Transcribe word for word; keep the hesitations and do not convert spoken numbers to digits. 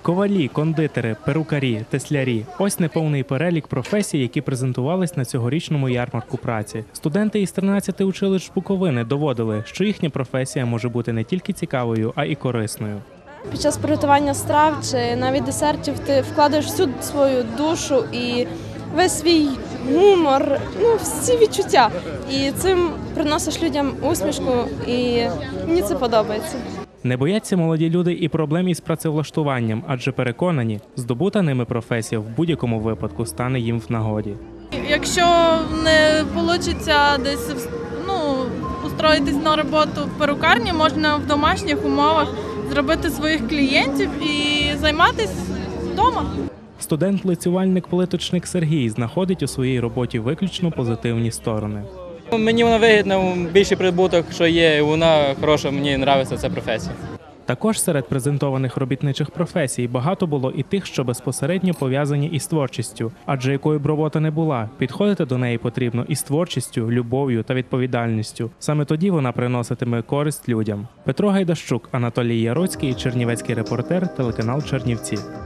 Ковалі, кондитери, перукарі, теслярі – ось неповний перелік професій, які презентувались на цьогорічному ярмарку праці. Студенти із тринадцяти училищ Буковини доводили, що їхня професія може бути не тільки цікавою, а й корисною. Під час приготування страв чи навіть десертів ти вкладаєш всю свою душу і весь свій гумор, ну, всі відчуття. І цим приносиш людям усмішку, і мені це подобається. Не бояться молоді люди і проблем із працевлаштуванням, адже переконані, здобута ними професія в будь-якому випадку стане їм в нагоді. Якщо не вийде десь ну, устроїтись на роботу в перукарні, можна в домашніх умовах зробити своїх клієнтів і займатися вдома. Студент-лицювальник-плиточник Сергій знаходить у своїй роботі виключно позитивні сторони. Мені вона вигідна, більший прибуток, що є, вона хороша, мені подобається ця професія. Також серед презентованих робітничих професій багато було і тих, що безпосередньо пов'язані із творчістю, адже якою б робота не була, підходити до неї потрібно із творчістю, любов'ю та відповідальністю. Саме тоді вона приноситиме користь людям. Петро Гайдащук, Анатолій Яроцький, чернівецький репортер, телеканал Чернівці.